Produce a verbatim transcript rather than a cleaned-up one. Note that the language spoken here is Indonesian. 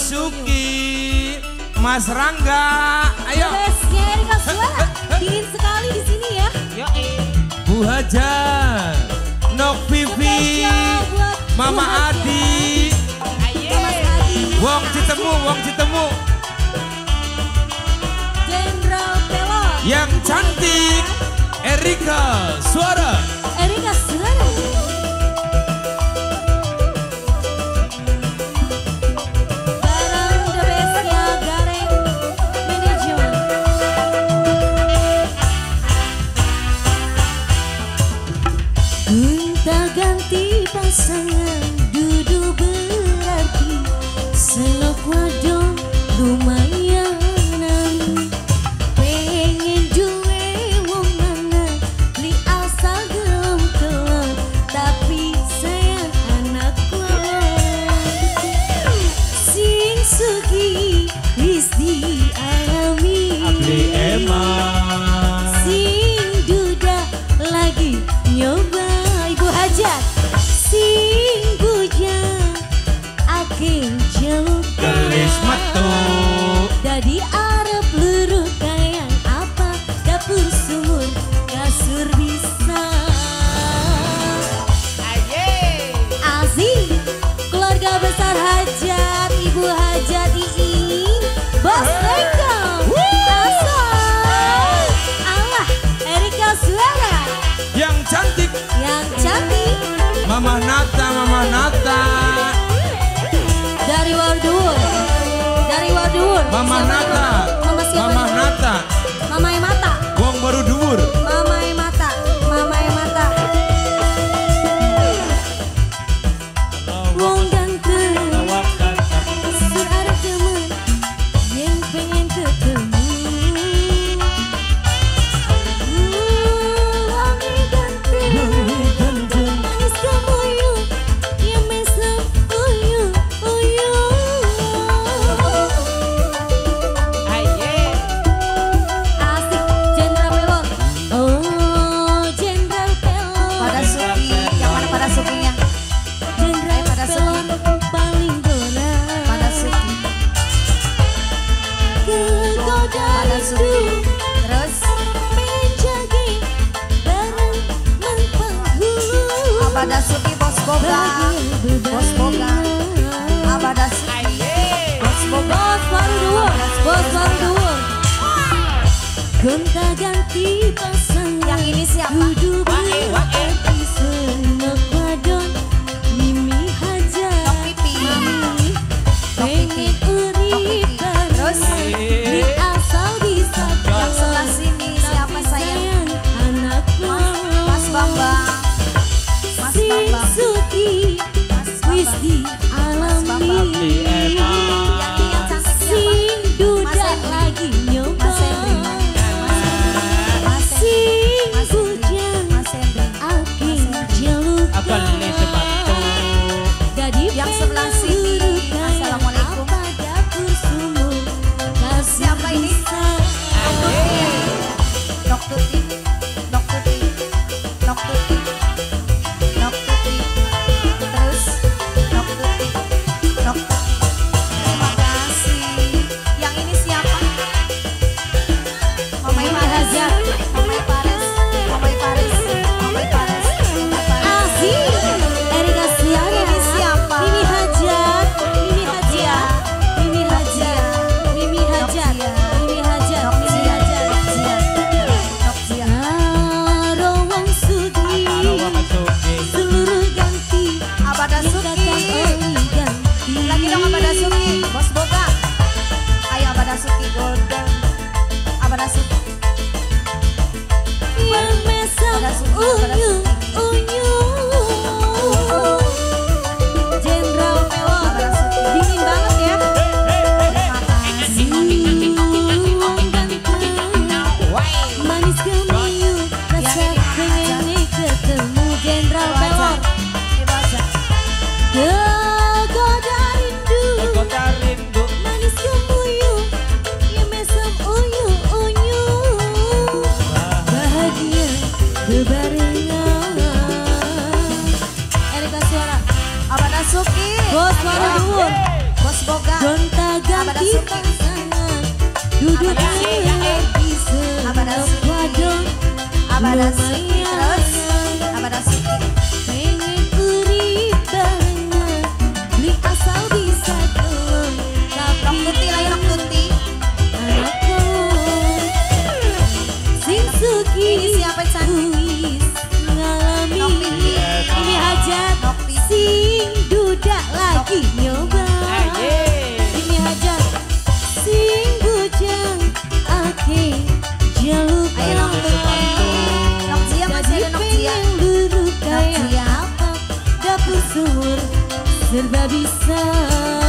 Suki, Mas Rangga, ayo. Besnya Erika Suara, dingin sekali di sini ya. Yo, Bu Hajar, Nok Vivi, Mama Adi, Wong Citemu, Wong Citemu. Jenderal Pelor. Yang cantik, Erika Suara. Erika Suara. Barang the bestnya Gareng Manajemen. Gonta ganti pasangan duduk berarti selok wadon lumayanan. Pengen duwe wong lanang li asal gelem kelon tapi sayang anak kuat. Sing sugi wis dialami Abdi Emang. sing duda lagi nyoba Ibu Hajat. Sing bujang aking jaluk Gelis metu. dadi arep luruh kayak apa dapur sumur kasur bisa. aye. Asik keluarga besar Hajat, Ibu Hajat Iing, Bos Lengkong, Asal, Allah, Erika Suara, Yang cantik, yang cantik Mama Nata, Mama Nata. dari Wardur, dari Wardur, Mama Siapa Nata, itu? Mama siapa? Mama itu? Nata, Mama Emata, Wong baru dhuwur. Mama Emata, Mama Emata. Wong ganteng, searah temen yang pengen ketemu. Wangi ganteng, manis kamu yuk, yang mesem uyu uyu. Aye. Asik Jenderal Pelor, oh Jenderal Pelor. Pada Suki, yang mana pada Sukinya? Jenderal pada Pelor paling gora. Pada Suki. Kegoda Pada Suki. rindu Terus menjagi bareng menpenghulu. Abada Suki bos boga, bos boga. Abada Suki, Aye. bos boga. Bos baru dhuwur, bos baru dhuwur. Gonta ganti pasangan. Yang ini siapa? Duduk Wae, wae. berarti senok wadon. Mimi Hajar, Tok pipi. Mami pengen urip bareng. Terus Di asal bisa yang sebelah sini siapa sayang? anakku. Mas Bambang, Mas Sing Bambang, suki Mas wis Bambang. dialami. Yang ini yang cantik siapa? Sing duda Mas Henry. lagi nyoba. Mas Henry. Mas Henry. Sing Mas Henry. bujang Mas Henry. aking jaluk. Gelis sepatu. Dadi Yang sebelah sini. Assalamualaikum. Apa dapur sumur kasur Siapa ini? bisa. Nok Tuti, Nok Tuti, Nok Tuti, Nok Tuti. Terus Nok Tuti, Nok Tuti. Terima kasih. Yang ini siapa? Mama Mama Ipares, Hajar. Mama Ipares, Mama Ipares, Mama Ipares, Mama Ipares. Asik Erika Suara. Ini siapa? Mimi Hajar, Mimi Hajar, Mimi Hajar, Mimi Hajar, Mimi Hajar, Nok Mimi Zia, Hajar. Nok Zia, Nok Zia. Karo wong sugi, Karo wong sugi. seluruh ganti, Abada yang Suki. datang oli ganti. Lagi dong Abada Suki, Bos Boga. Ayo Abada Suki Golden. Abada Suki. Yang mesem Abada Suki, Abada unyu, Suki. unyu. Jenderal Pelor, Abada Suki. dingin banget ya. Terima kasih. Wong ganteng, manis kemiu, rasa pengen ketemu Jenderal Pelor. Ibu aja. Kegoda rindu, Kota rindu. manis kemuyu, ya mesem unyu unyu. Bahagia bebarengan. Erika Suara, Abada Suki. Bos baru dhuwur, Bos Mas Boga. gonta Abada ganti Suki. pasangan, duduk Abada Suki, ya, eh. di Abada sebelah Suki. wadon. Abada Suki terus. Abada Suki. Pengen urip barengan, beli asal bisa doang, Nok tapi Tuti lagi Nok Tuti. anak pohon sing suki Ini siapa yang cantik? wis ngalami. Nok Titi. Ini hajat Nok Titi. sing duda lagi nyoba. Aye. Ini hajat sing bujang ake jaluk. Ayo Nok Tuti. Nok Jia masih ada Nok Jia. Pengen luruk kayak Jia. apa, dapur sumur serba bisa.